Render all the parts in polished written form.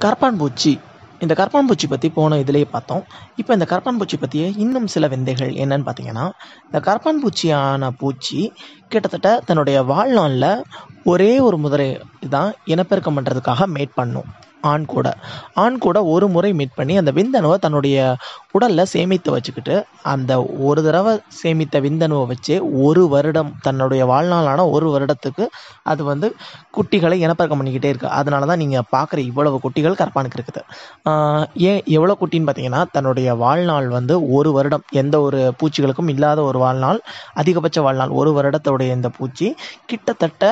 கரப்பான் பூச்சி. இந்த கரப்பான் பூச்சி பற்றி போன இதிலேயே பார்த்தோம். இப்போ இந்த கரப்பான் பூச்சி பற்றிய இன்னும் சில விந்தைகள் என்னன்னு பார்த்தீங்கன்னா, இந்த கரப்பான் பூச்சியான பூச்சி கிட்டத்தட்ட தன்னுடைய வாழ்நாளில் ஒரே ஒரு முறை தான் இனப்பெருக்கம் பண்ணுறதுக்காக மேட் பண்ணும். ஆண் கூட ஒரு முறை மீட் பண்ணி அந்த விந்தணுவை தன்னுடைய உடலில் சேமித்து வச்சுக்கிட்டு, அந்த ஒரு தடவை சேமித்த விந்தணுவை வச்சே ஒரு வருடம், தன்னுடைய வாழ்நாளான ஒரு வருடத்துக்கு அது குட்டிகளை இனப்பெருக்கம் பண்ணிக்கிட்டே இருக்குது. அதனால தான் நீங்கள் பார்க்குற இவ்வளவு குட்டிகள் கரப்பானுக்கு இருக்குது. ஏன் எவ்வளோ குட்டின்னு பார்த்தீங்கன்னா, தன்னுடைய வாழ்நாள் ஒரு வருடம், எந்த ஒரு பூச்சிகளுக்கும் இல்லாத ஒரு வாழ்நாள், அதிகபட்ச வாழ்நாள் ஒரு வருடத்துடைய இந்த பூச்சி கிட்டத்தட்ட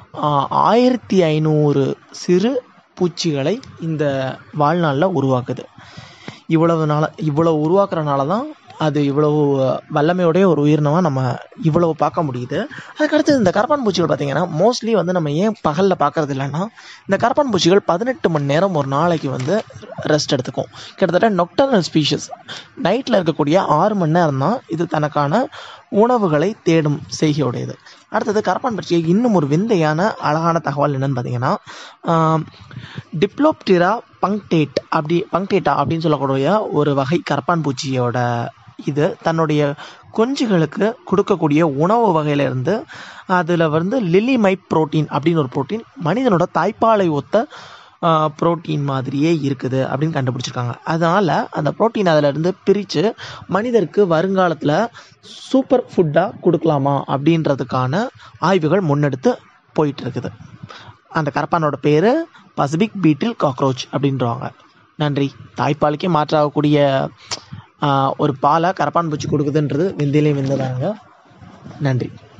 1500 சிறு பூச்சிகளை இந்த வாழ்நாளில் உருவாக்குது. இவ்வளவு உருவாக்குறனால தான் அது இவ்வளவு வல்லமையோடைய ஒரு உயிரினமாக நம்ம இவ்வளவு பார்க்க முடியுது. அதுக்கடுத்து இந்த கரப்பான் பூச்சிகள் பார்த்திங்கன்னா, மோஸ்ட்லி நம்ம ஏன் பகலில் பார்க்குறது இல்லைன்னா, இந்த கரப்பான் பூச்சிகள் 18 மணி நேரம் ஒரு நாளைக்கு ரெஸ்ட் எடுத்துக்கும். கிட்டத்தட்ட நொக்டர்னல் ஸ்பீஷஸ். நைட்டில் இருக்கக்கூடிய 6 மணி நேரம் தான் இது தனக்கான உணவுகளை தேடும் செய்கையுடையது. அடுத்தது கரப்பான் பூச்சியை இன்னும் ஒரு விந்தையான அழகான தகவல் என்னன்னு பார்த்தீங்கன்னா, டிப்ளோப்டிரா பங்க்டேட்டா அப்படின்னு சொல்லக்கூடிய ஒரு வகை கரப்பான் பூச்சியோட இது தன்னுடைய குஞ்சுகளுக்கு கொடுக்கக்கூடிய உணவு வகையிலிருந்து அதில் லிலிமைப் புரோட்டீன் அப்படின்னு ஒரு புரோட்டீன் மனிதனோட தாய்ப்பாலை ஒத்த புரோட்டீன் மாதிரியே இருக்குது அப்படின்னு கண்டுபிடிச்சிருக்காங்க. அதனால் அந்த புரோட்டீன் அதிலிருந்து பிரித்து மனிதருக்கு வருங்காலத்தில் சூப்பர் ஃபுட்டாக கொடுக்கலாமா அப்படின்றதுக்கான ஆய்வுகள் முன்னெடுத்து போயிட்டு இருக்குது. அந்த கரப்பானோட பேர் பசிபிக் பீட்டில் காக்ரோச் அப்படின்றவாங்க. நன்றி. தாய்ப்பாலுக்கே மாற்றாகக்கூடிய ஒரு பாலை கரப்பான் பூச்சி கொடுக்குதுன்றது விந்தையிலையும் விந்ததாங்க. நன்றி.